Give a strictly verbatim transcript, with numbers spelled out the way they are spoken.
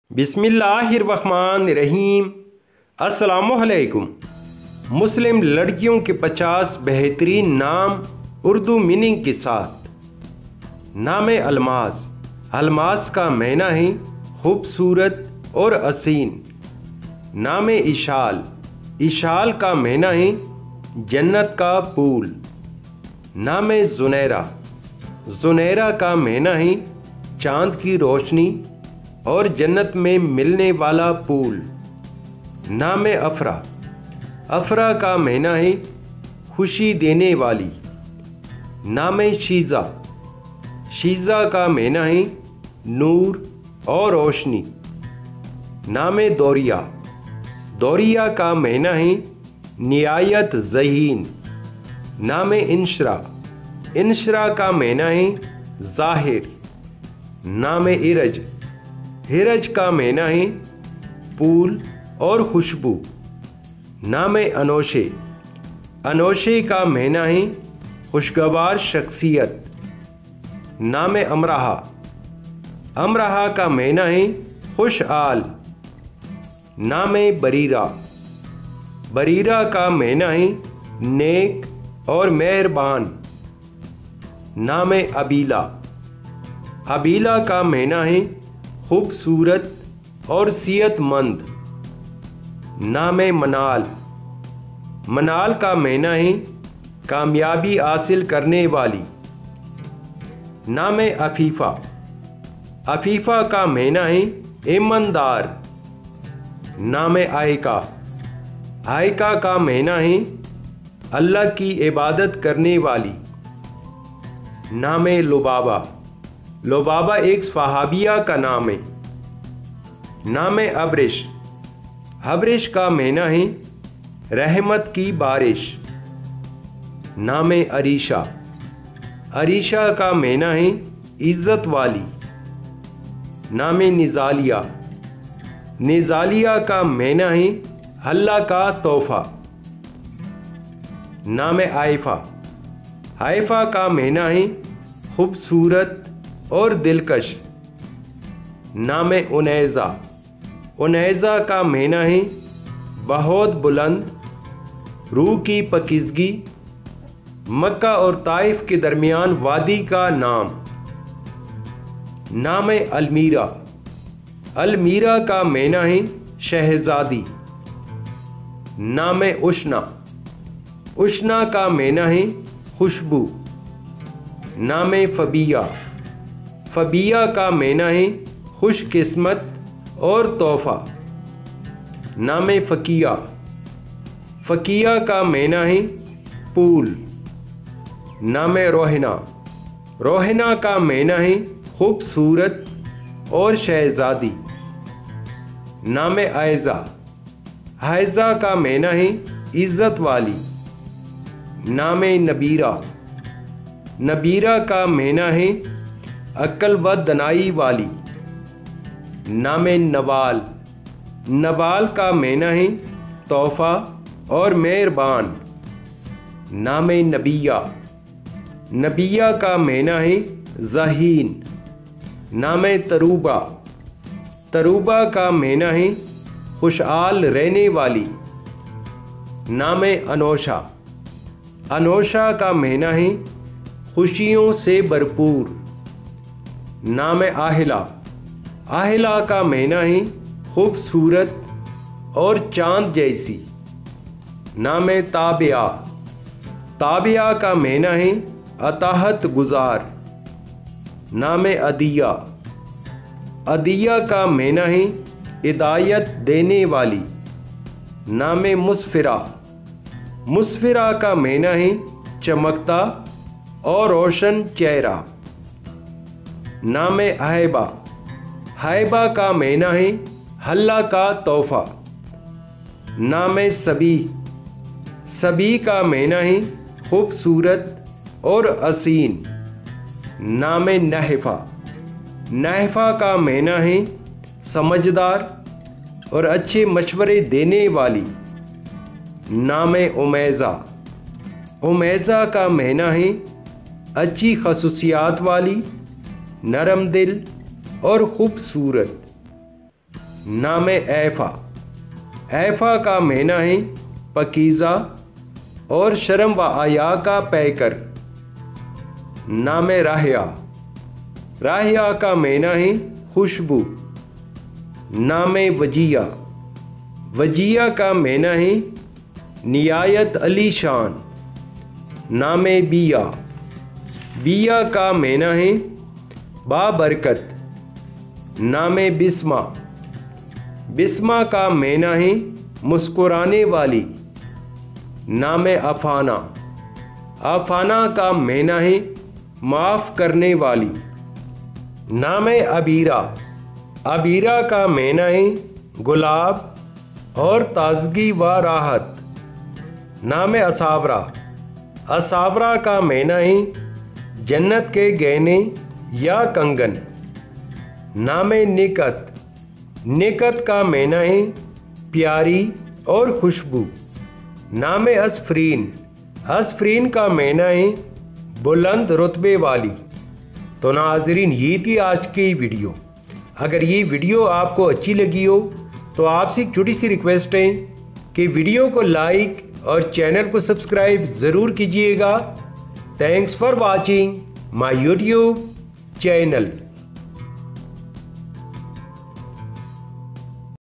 बिस्मिल्लाहिर्रहमानिर्रहीम। अस्सलामुअलैकुम। मुस्लिम लड़कियों के पचास बेहतरीन नाम उर्दू मीनिंग के साथ। नाम अलमास। अलमास का मायना है खूबसूरत और हसीन। नाम इशाल। इशाल का मायना है जन्नत का पुल। नाम जुनैरा। जुनैरा का मायना है चांद की रोशनी और जन्नत में मिलने वाला पुल। नाम अफरा। अफरा का मायना है खुशी देने वाली। नाम शीज़ा। शीज़ा का मायना है नूर और रोशनी। नाम दौरिया। दौरिया का मायना है निहायत ज़हीन। नाम इंशरा। इंशरा का मायना है ज़ाहिर। नाम इरज। हिरज का मायना है फूल और खुशबू। नाम अनोशे। अनोशे का मायना है खुशगवार शख्सियत। नाम अमराहा। अमराहा का मायना है खुशहाल। नाम बरीरा। बरीरा का मायना है नेक और मेहरबान। नाम अबीला। अबीला का मायना है खूबसूरत और सेहतमंद। नाम मनाल। मनाल का मायना है कामयाबी हासिल करने वाली। नाम अफीफ़ा। अफीफ़ा का मायना है ईमानदार। नाम आयका। आयका का मायना है अल्लाह की इबादत करने वाली। नाम लुबाबा। लुबाबा एक सहाबिया का नाम है। नाम अबरिश। अबरिश का मायना है रहमत की बारिश। नाम अरीशा। अरीशा का मायना है इज़्ज़त वाली। नाम निज़ालिया। निज़ालिया का मायना है अल्लाह का तोहफा। नाम आइफा। आइफा का मायना है खूबसूरत और दिलकश। नाम उनैज़ा। उनैज़ा का मायना है बहुत बुलंद रूह की पकीज़गी। मक्का और ताइफ के दरमियान वादी का नाम। नाम अलमीरा। अलमीरा का मायना है शहज़ादी। नाम उशना। उशना का मायना है खुशबू। नाम फ़बिया। फ़बिया का मायना है खुशकिस्मत और तोहफ़ा। नाम फ़किया। फ़किया का मायना है पुल। नाम रोहना। रोहना का मायना है खूबसूरत और शहज़ादी। नाम आयज़ा। आयज़ा का मायना है इज़्ज़त वाली। नाम नबीरा। नबीरा का मायना है अक्ल व दनाई वाली। नाम नवाल। नवाल का मायना है तोहफ़ा और मेहरबान। नाम नबिया। नबिया का मायना है ज़हीन। नाम तरूबा। तरूबा का मायना है खुशहाल रहने वाली। नाम अनोशा। अनोशा का मायना है खुशियों से भरपूर। नाम आहिला। आहिला का मायना है खूबसूरत और चांद जैसी। नाम ताबिया। ताबिया का मायना है अताहत गुजार। नाम अदिया। अदिया का मायना है हिदायत देने वाली। नाम मुस्फिरा। मुस्फिरा का मायना है चमकता और रोशन चेहरा। नाम हाइबा। हाइबा का मायना है अल्लाह का तोहफ़ा। नाम सबी। सबी का मायना है खूबसूरत और हसीन। नाम नहफ़ा। नहफ़ा का मायना है समझदार और अच्छे मशवरे देने वाली। नाम उमैज़ा। उमैज़ा का मायना है अच्छी खसूसियात वाली, नरम दिल और खूबसूरत। नाम ऐफा। ऐफा का मेना है पकीज़ा और शर्म व आया का पैकर। नाम राहिया। राहिया का मेना है खुशबू। नाम वजिया। वजिया का मेना है नियायत अली शान। नाम बिया। बिया का मेना है बाबरकत। नाम बिस्मा। बिस्मा का मेना है मुस्कुराने वाली। नाम अफाना। अफाना का मेना है माफ़ करने वाली। नाम अबीरा। अबीरा का मेना है गुलाब और ताजगी व राहत। नाम असावरा। असावरा का मेना है जन्नत के गहने या कंगन। नाम निकत। निकत का मेना है प्यारी और खुशबू। नाम असफरीन। असफरीन का मेना है बुलंद रुतबे वाली। तो नाज़रीन, ये थी आज की वीडियो। अगर ये वीडियो आपको अच्छी लगी हो तो आपसे एक छोटी सी रिक्वेस्ट है कि वीडियो को लाइक और चैनल को सब्सक्राइब ज़रूर कीजिएगा। Thanks for watching my YouTube channel.